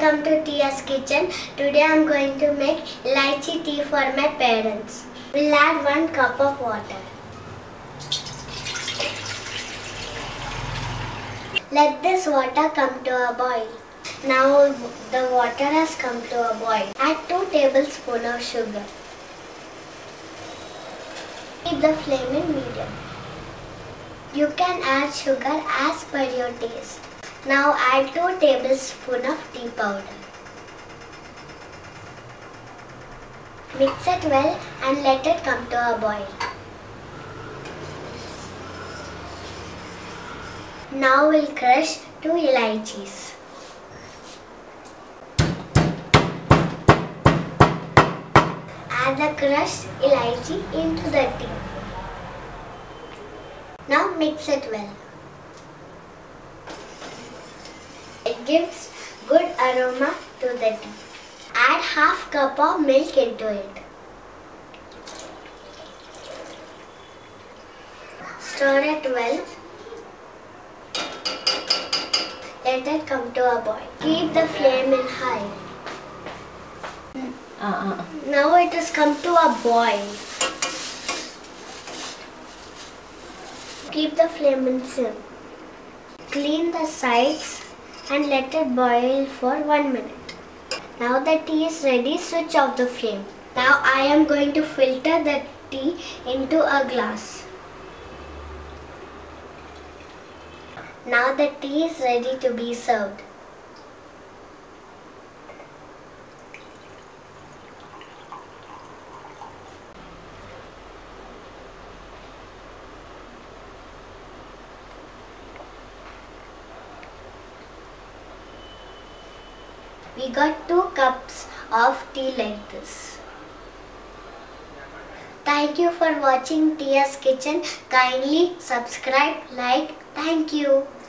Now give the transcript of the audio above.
welcome to Tia's Kitchen. Today I am going to make elaichi tea for my parents. We'll add 1 cup of water. Let this water come to a boil. Now the water has come to a boil. Add 2 tablespoons of sugar. Keep the flame in medium. You can add sugar as per your taste. Now add 2 tablespoons of tea powder. Mix it well and let it come to a boil. Now we'll crush 2 elaichis. Add the crushed elaichi into the tea. Now mix it well. It gives good aroma to the tea. Add half cup of milk into it. Stir it well. Let it come to a boil. Keep the flame in high. Now it has come to a boil. Keep the flame in sim. Clean the sides and let it boil for 1 minute. Now the tea is ready, switch off the flame. Now I am going to filter the tea into a glass. Now the tea is ready to be served. We got 2 cups of tea like this. Thank you for watching Tia's Kitchen. Kindly subscribe, like. Thank you.